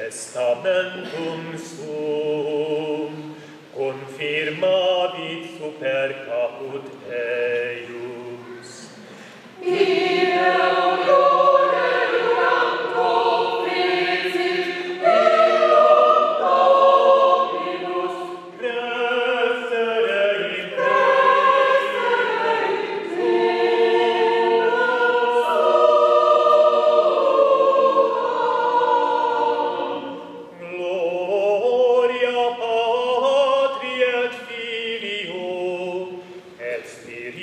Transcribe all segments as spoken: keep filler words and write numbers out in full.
testamentum sum confirmavit super caput eius. Gloria Patri et Filio et Spiritus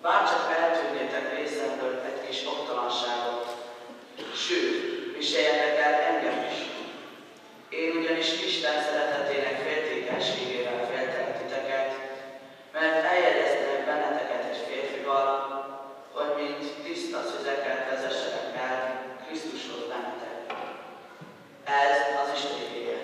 Bárcsak eltűnnétek részemből egy kis oktalanságot, sőt, viseljetek el engem is. Én ugyanis Isten szeretetének féltékenységével féltelek titeket, mert eljegyeztelek benneteket egy férfival, hogy mint tiszta szüzeket vezessenek el Krisztushoz bennetek. Ez az Isten igéje.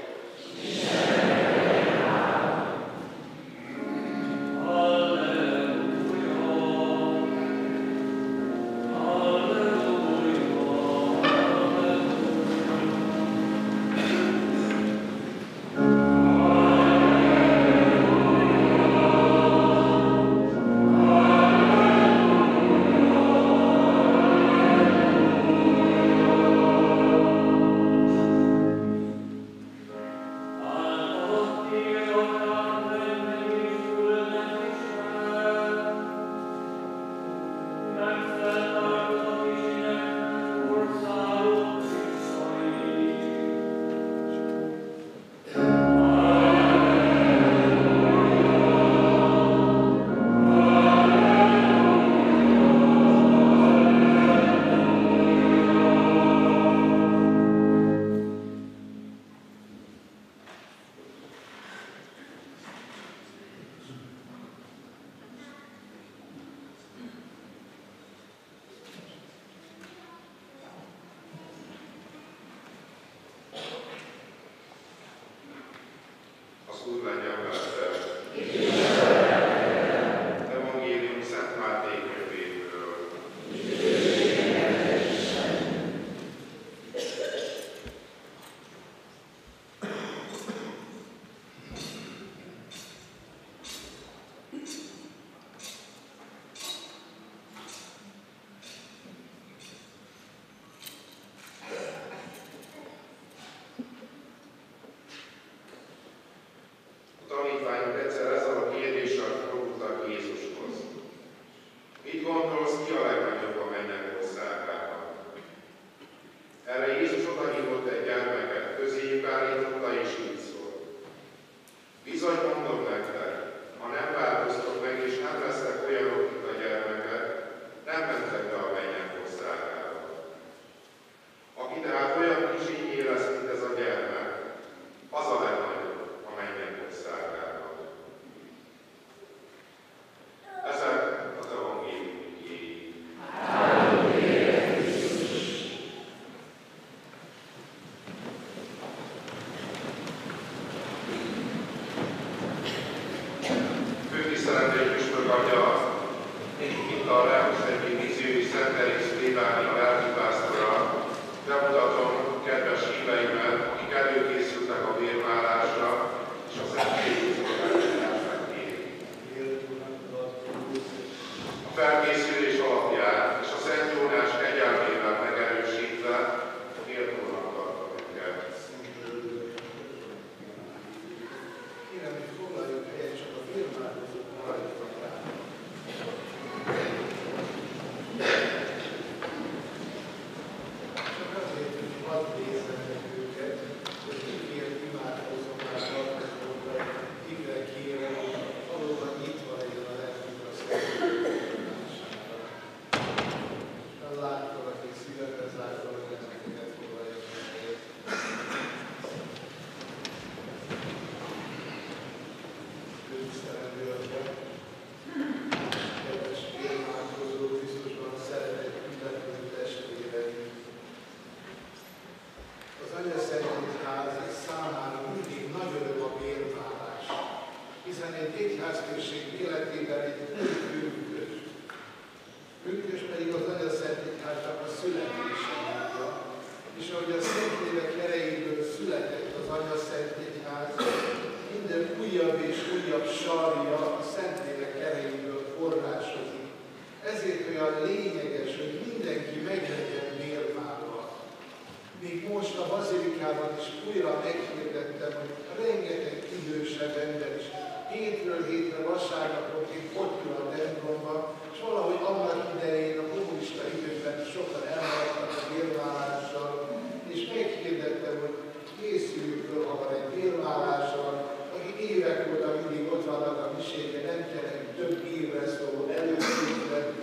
Évek óta mindig ott vannak a miséken, nem kell több évre szóló előkészítve,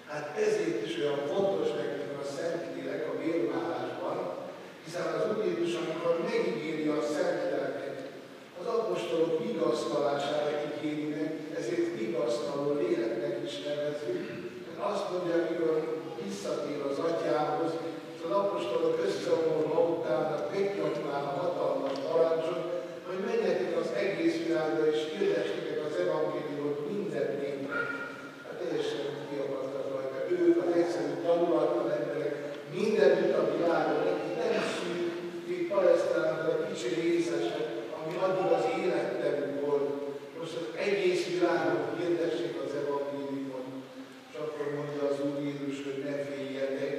Hát ezért is olyan fontos nekünk a Szentlélek a vérválásban, hiszen az Úr Jézus, amikor megígéri a Szentléleket, az apostolok vigasztalására ígéri meg, ezért vigasztaló léleknek is nevezzük. Azt mondja, amikor visszatér az atyához, az apostolok összeomolva utána megnyomván a hatalmas parancsot, hogy menjetek az egész világra és hirdessétek az evangéliumot minden népnek. Hát teljesen kiakadtak rajta. Ők, az egyszerű tanulatlan emberek, mindenütt a világon, akik nem szűk, még Palesztinában a kicsi részesek, ami addig az életterük volt. Most az egész világon hirdessék az evangéliumot. És akkor mondja az Úr Jézus, hogy ne féljetek.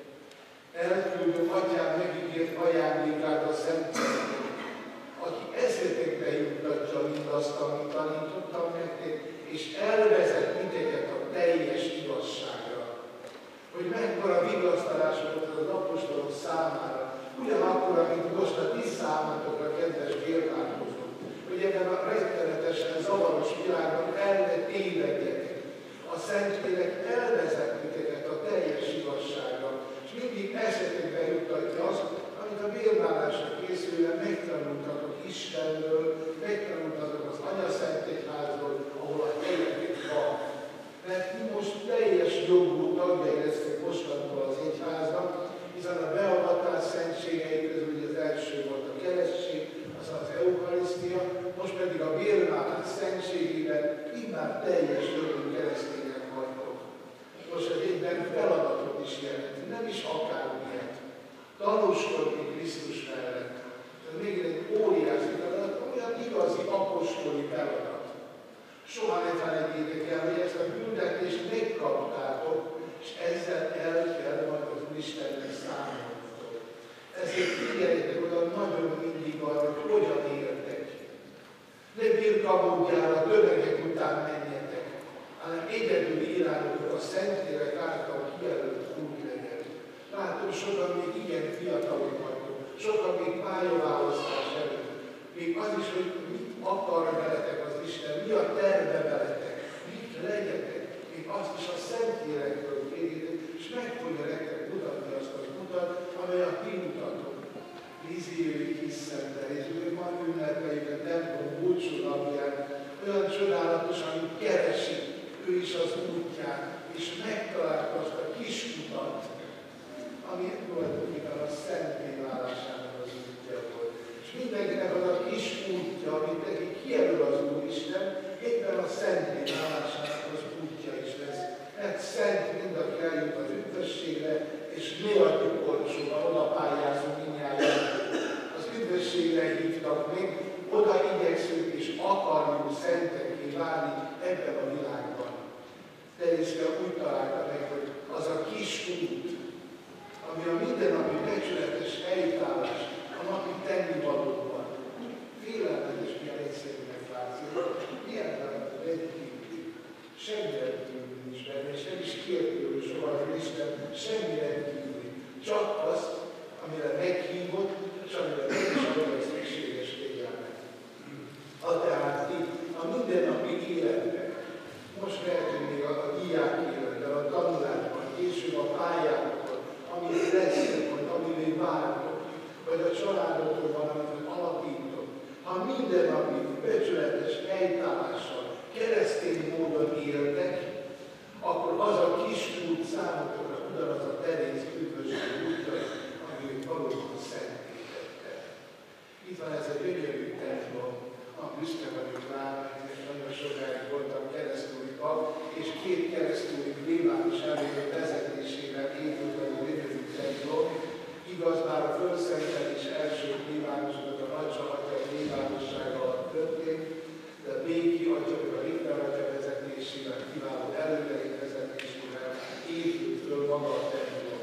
Elküldöm atyám megígért ajándékát a Szentléleket, aki eszetekbe juttatja mindazt, amit tanítottam nektek, és elvezet titeket a teljes igazságra. Hogy mekkora vigasztalás volt az apostolok számára, ugyanakkor, amit most a ti számatokra, kedves vérváltozók, hogy ebben a rettenetesen zavaros világban el ne tévedjetek. A Szentlélek elvezet titeket a teljes igazságra, és mindig eszetekbe juttatja azt, amit a vérválásra készülően megtanultatok Istenről, megtanultatok az Anyaszentegyházról, ahol a helyetek van. Mert ti most teljes jogú tagjai lesznek mostantól az egyháznak, hiszen a beavatás szentségei közül az első volt a keresztség, aztán az eukarisztia, most pedig a vérválás szentségében immár teljes jogú keresztények vagytok. Most ez egyben feladatot is jelent, nem is akármilyet. Tanúskodni Krisztus mellett. Ez még egy óriási feladat, olyan igazi apostoli feladat. Soha ne felejtjétek el, hogy ezt a küldetést megkaptátok, és ezzel el kell majd az Úristennek számolnotok. Ezért figyeljetek oda nagyon mindig arra, hogy hogyan éltek. Ne birkamódjára tömegek után menjetek, hanem egyedül irányultok a Szentlélek által kijelölt út legyen. Látom, sokan még igen fiatalok vagytok, sokan még pályaválasztás előtt. Még az is, hogy mit akar veletek az Isten, mi a terve veletek, mit legyetek, még azt is a Szentlélektől kérjétek, és meg fogja nektek mutatni azt az utat, amely a ti utatok. Víziői kis szentelésük, ma ünnepeljük a templom búcsú napján, olyan csodálatos, amit keresik, ő is az útján, és megtalálta azt a kis utat, ami tulajdonképpen a szenté válásának az útja volt. És mindenkinek az a kis útja, amit neki kijelöl az Úristen, éppen a szenté válásának az útja is lesz. Mert szent mind, aki eljut az üdvösségre, és mi adjuk olcsóba, oda pályázunk mindnyáján. Az üdvösségre hívtak még, oda igyekszünk és akarjuk szentekké válni ebben a világban. Terészke úgy találta meg, hogy az a kis út, ami a mindennapi becsületes helytállás, a napi tennivalóban. Félelmetes, milyen egyszerűnek látszik. Milyen rendkívül. Semmi rendkívül nincs benne, és nem is kértől soha az Isten, semmi rendkívül. Csak azt, amire meghívott, és amire meg is adja a szükséges félelmet. A tehát itt a mindennapi életben, most lehetünk még a, a diák életben, a tanulásban, később a pályákon, amit leszünk, vagy amivé vártok, vagy a családotokban, amit alapítok, ha mindennapi becsületes helytállással, keresztény módon éltek, akkor az a kis út számotokra ugyanaz a terész üdvösség útja, amit valóban szentétette. Itt van ez a gyönyörű templom, a büszke vagyok rá, mert nagyon sokáig voltam keresztúri pap, és két keresztúri plébános elődő vezetésével épült a gyönyörű templom. Igaz, már a fölszentelés első plébánosnak a nagycsavatja plébánossága alatt történt, de a Béki atya, a Richter atya vezetésével, kiváló előbeli vezetésével épült föl maga a templom.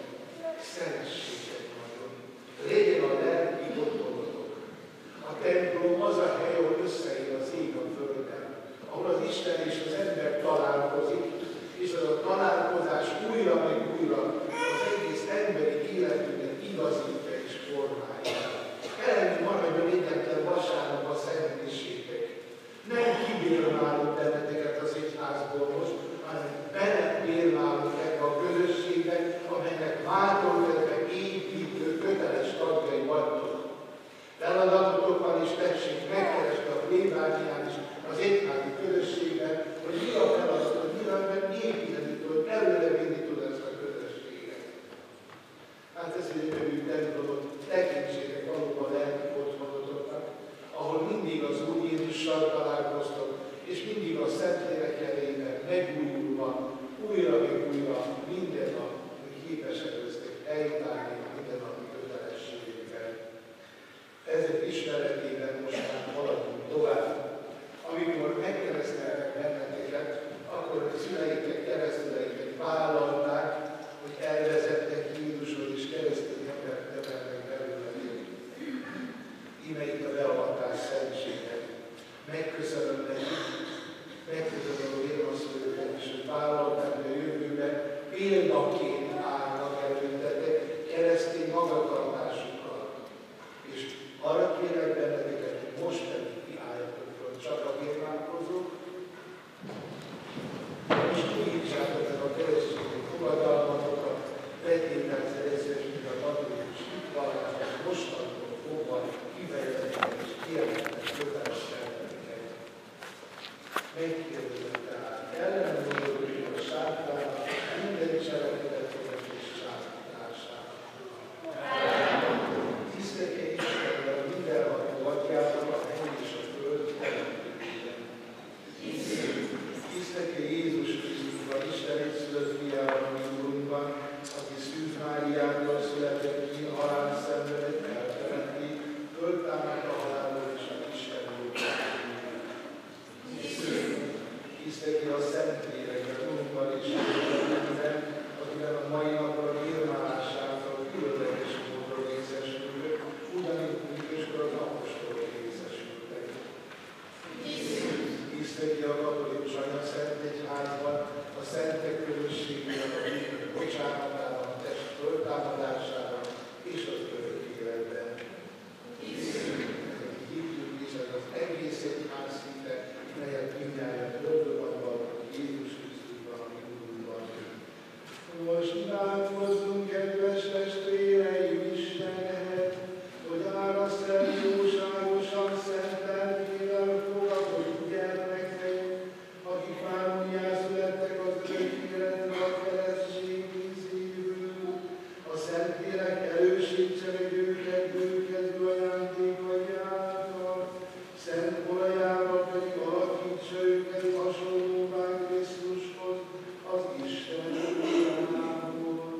Szentség nagyon. Legyen a lelki otthonotok. A templom az a hely, ahol összeér az ég a földön, ahol az Isten és az ember találkozik, és az a találkozás újra meg újra az egész emberi életünket igazítja és formálja. Ellenni maradjon egyetlen vasárnap a szentmisétek. Nem kibírmálunk benneteket az egyházból most, hanem belebírmálunk ebbe a példaként állnak előttetek keresztény magatartásukkal. És arra kérek benneteket, hogy most pedig ti álljatok föl, csak a imádkozók, és újítsátok meg a keresztény fogadalmatokat, betétel szerezés, mint a katolikus hitvallás, mostantól fogva kifejezetten és kijelentek kötelességeket. Megkérdezem tehát, ellen gondolkodjon a sátrának, minden cselekedetet és csábításának. Tisztelje Istenre a mindenható atyának a menny és a föld teremtőjében. Tisztelje Jézus Krisztusban, Isten egyszülött fiában, mi Urunkban, aki Szűz Máriától született ki, halál szenvedett, elteremti, föltámadt a halálból és a Isten jókat. Tisztelje a Szentlélekkel, Urunkban és Istenben, akiben a mai napra vérmálásától különleges módon részesülök, ugyanígy, mint őskor az apostolok részesültek. Tisztelje a katolikus anyaszent egyházban, a szentek közösségének a bűnök bocsánatában, a test föltámadásában és az örök életben. Hívjuk is ez az egész egyház szinte, melyet mindjárt ördögban valók Jézus Krisztusban, a mi Urunkban. Most imádkozzunk, kedves testvéreim, Istenhez, hogy árasztál jóságosan szent lelkével fogadott gyermekeink, akik már újjászülettek az örök életre a keresztség vízéből. A Szentlélek erősítse meg őket, bőkező ajándékai által, szent olajával pedig alakítsa őket hasonlóvá Krisztushoz, az Isten urából.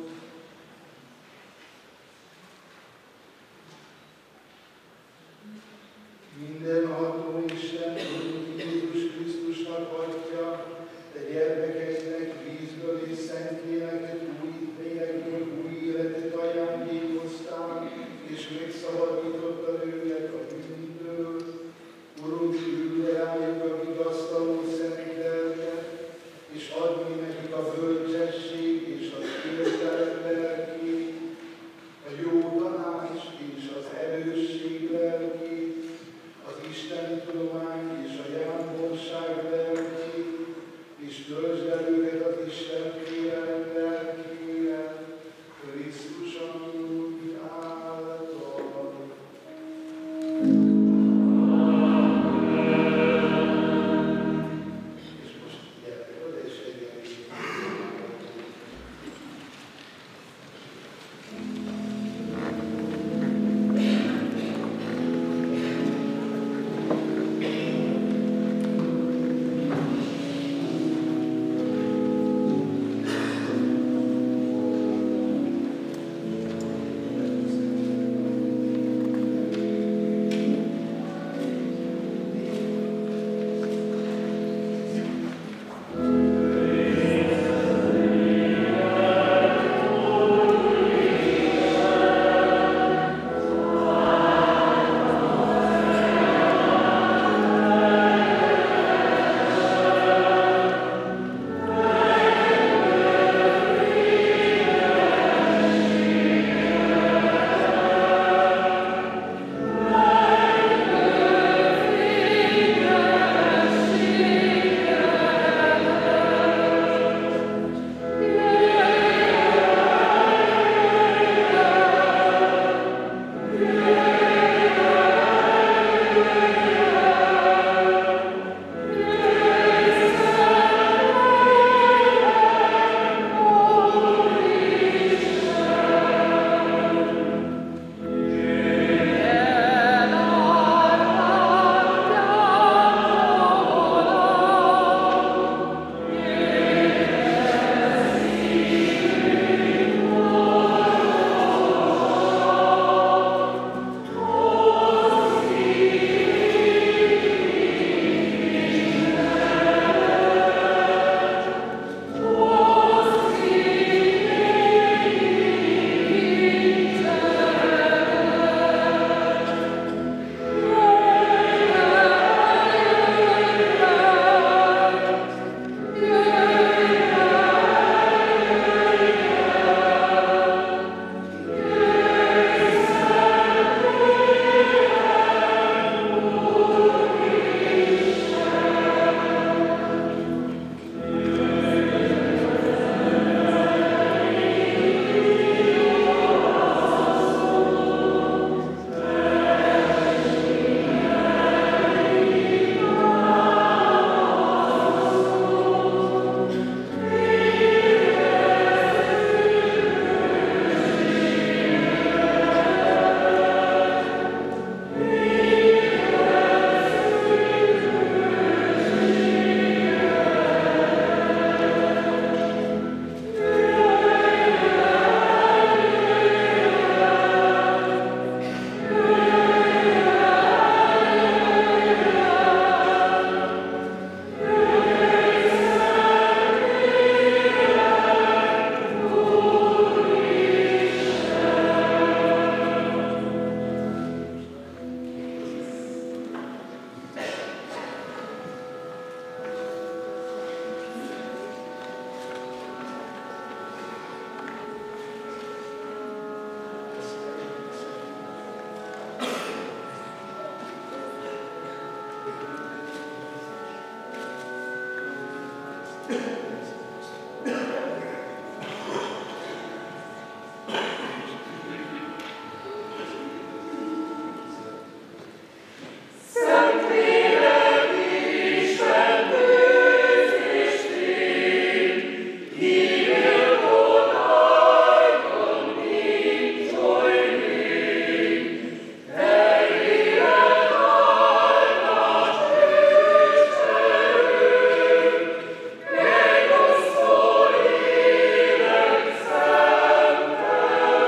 Amen.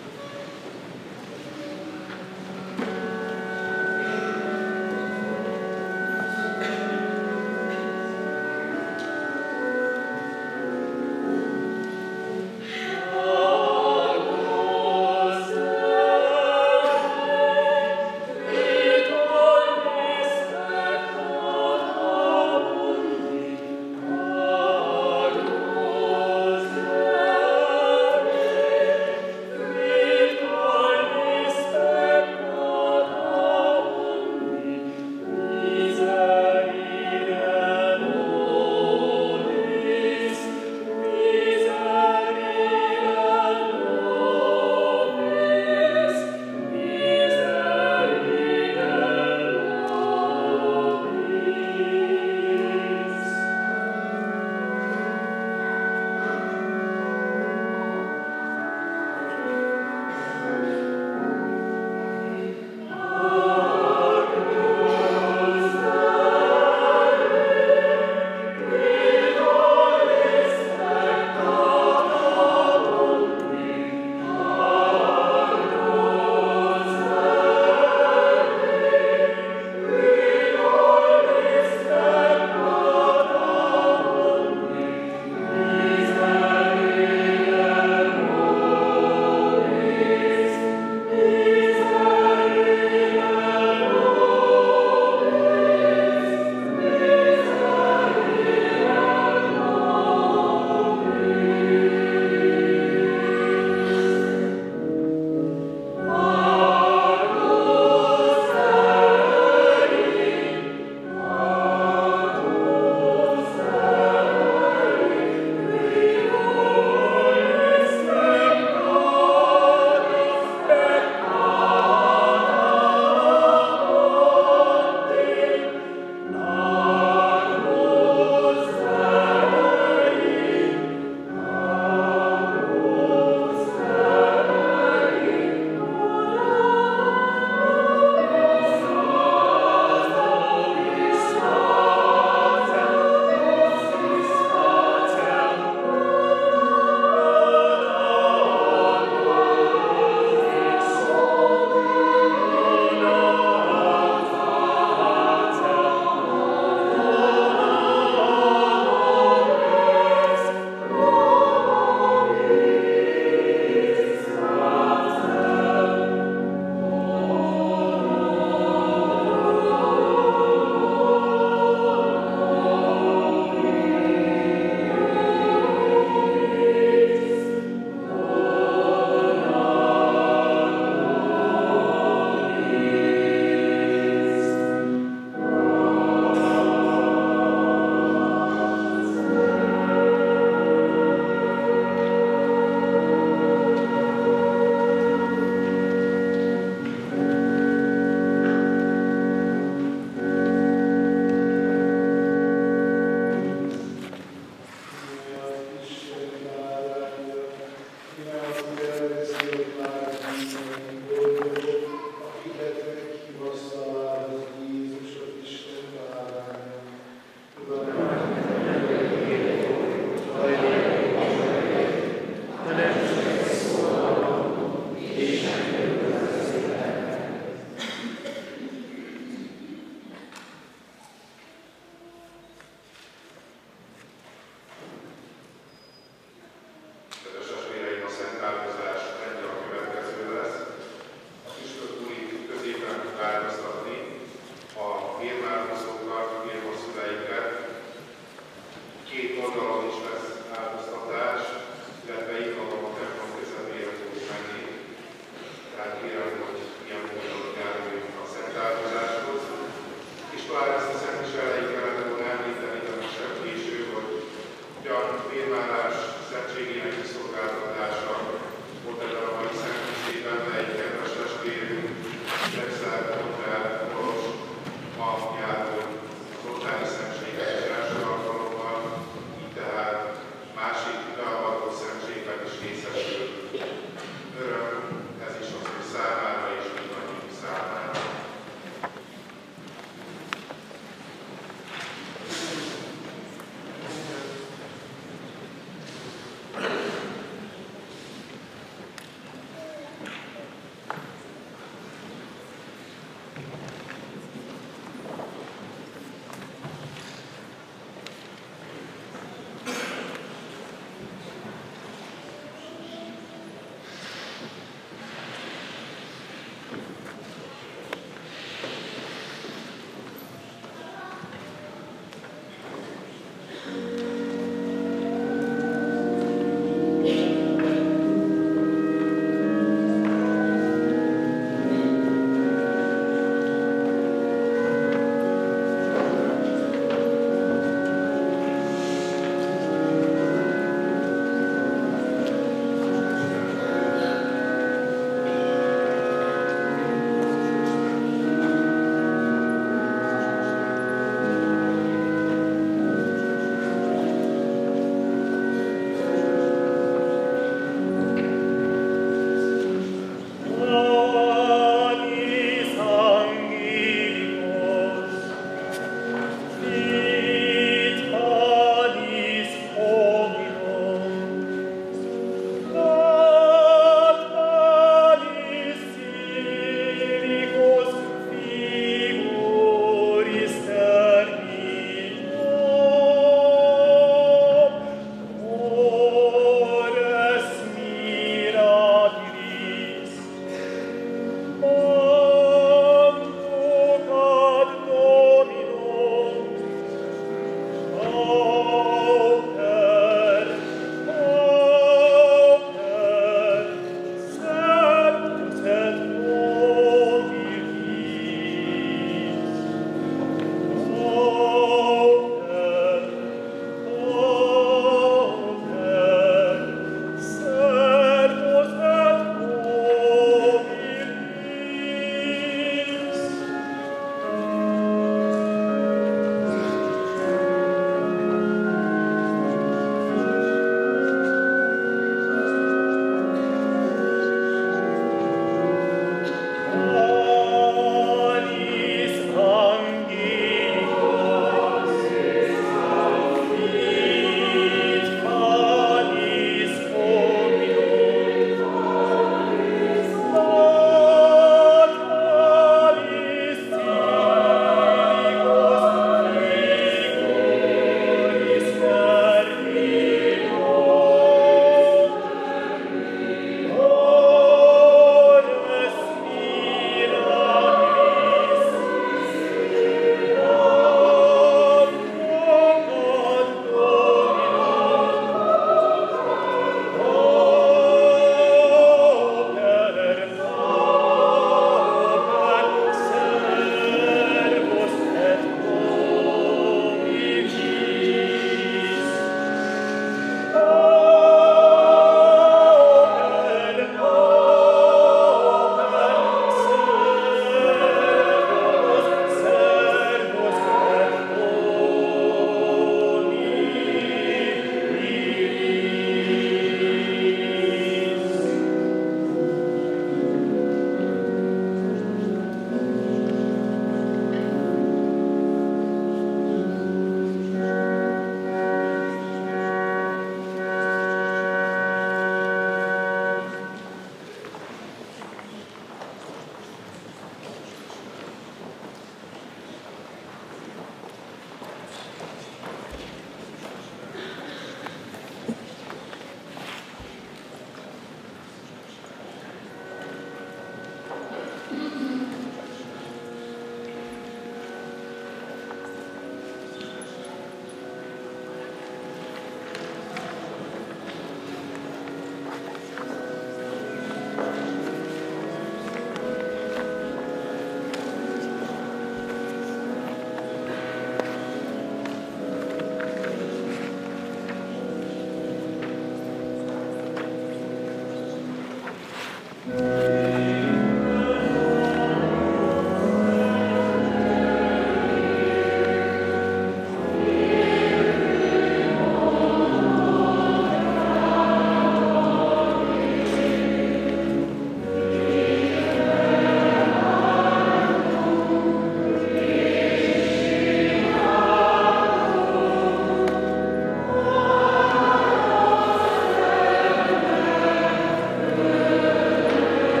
Amen.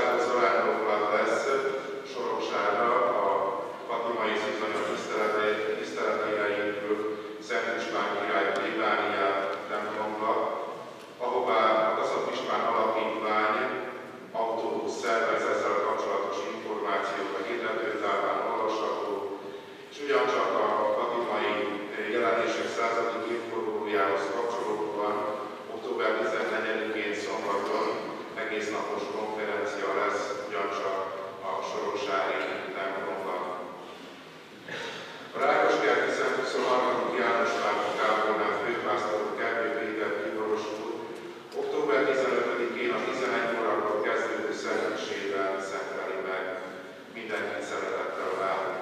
szállító zarándoklat lesz Soroksára a Fatimai Zizanya tiszteletére épül Szent István király plébániát templomba, ahová a Kaszab István Alapítvány autóbusz szervez, ezzel kapcsolatos információk a hirdetőtáblán olvasható, és ugyancsak a fatimai jelenések századik évfordulójához kapcsolódóan október tizennegyedikén szombaton egésznapos konferencia lesz ugyancsak a soroksári templomban. A Rákoskerti Szent huszonharmadik János Pál kápolnán főpásztor Kertő Péter bíboros úr október tizenötödikén a tizenegy órakor kezdődő szentmisével szenteli meg. Mindenkit szeretettel várunk.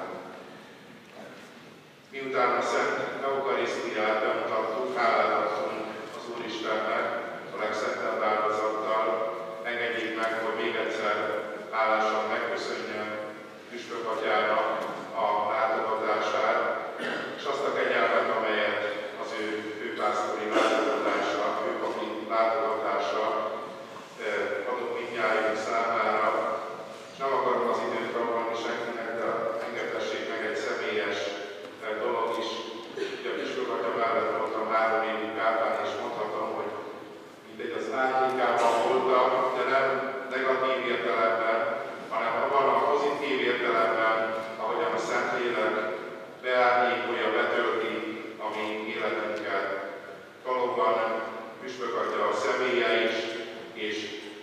Miután a Szent Eukarisztiát bemutattuk, hálát adtunk az Úristennek a legszentebb áldozattal, engedjék meg, hogy még egyszer hálásan megköszönjem Püspök atyának a látogatását, és azt a kegyelmet, amelyet az ő főpásztori látogatása, főpapi látogatása adott mindnyájunk számára. És nem akarom az időt rabolni senkinek, de engedhessék meg egy személyes dolog is. Ugye a Püspök atya mellett voltam három évig kápán, és mondhatom, hogy mindegy az árnyékában voltam, de nem negatív értelemben, hanem abban a pozitív értelemben, ahogyan a Szentlélek beárnyékolja, betölti a mi életünket. Valóban Püspök atya a személye is, és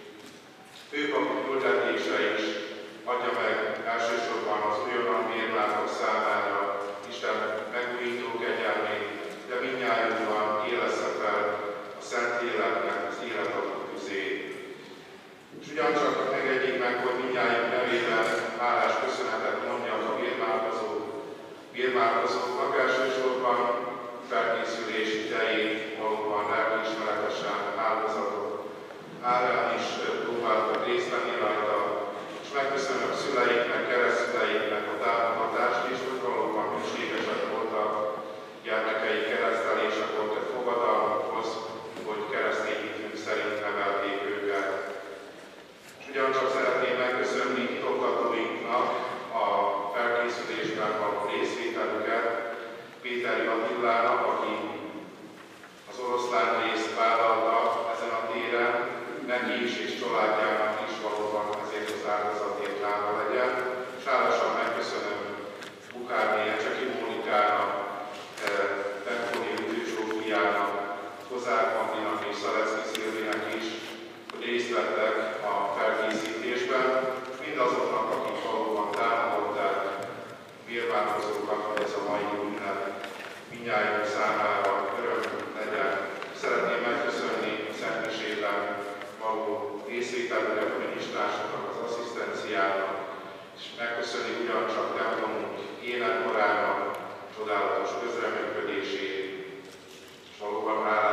főpapi küldetése is adja meg elsősorban az újonnan vérlátok számára Isten megújító kegyelmét, de mindnyájunkban élessze fel a Szentléleknek az életadó tüzét. És ugyancsak engedjék meg, hogy mindnyájunk nevében hálás köszönetet mondjak a vérmálkozók, vérmálkozóknak elsősorban felkészülés idején valóban lelkiismeretesen áldozatok árán is próbáltak részt venni rajta, és megköszönöm szüleiknek, keresztüleiknek a támogatást is, hogy valóban hűségesek voltak gyermekeik keresztelésekor, tehát fogadalmakhoz, hogy keresztény hitünk szerint nevelték őket. És ugyancsak szeretném megköszönni hitoktatóinknak a felkészülésben való részvételüket, Péteri Attilának, aki az oroszlán részt vállalta ezen a téren, neki is és családjának is valóban ezért az áldozatért hála legyen. És hálásan megköszönöm Bukárné Ecseki Mónikának, Temponi Ütő Zsófiának, Kozák Mandinak és Szalecki Szilvének is, hogy részt vettek a felkészítésben, mindazoknak, akik valóban támogatták vérváltozókat, hogy ez a mai ünnep mindnyájunk számára öröm legyen. Szeretném megköszönni Szentmisében való részvételüket a minisztrásoknak, az asszisztenciának, és megköszönni ugyancsak templomunk énekkorának csodálatos közreműködését, és valóban hálás